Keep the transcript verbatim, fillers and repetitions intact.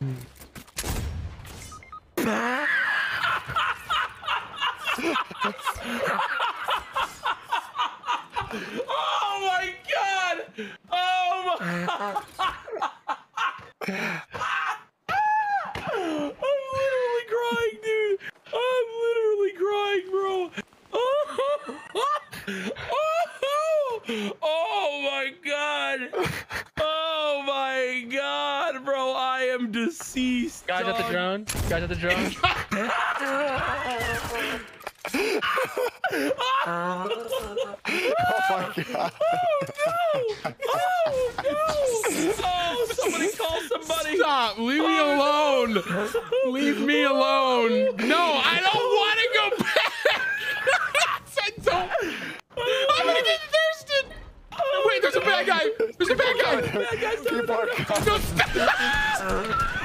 Oh my god! Oh my! I'm literally crying, dude. I'm literally crying, bro. Oh, oh, oh my god. Oh my god, bro. I am deceased. Guys dog. at the drone. Guys at the drone. Oh my god. Oh no! Oh no! Oh, somebody call somebody! Stop! Leave me Oh, alone! No. Leave me alone! No, I don't want to go back! I don't! I'm gonna get thirsted! Wait, there's a bad guy! There's a bad guy! Bad guys, People are coming. No, stop!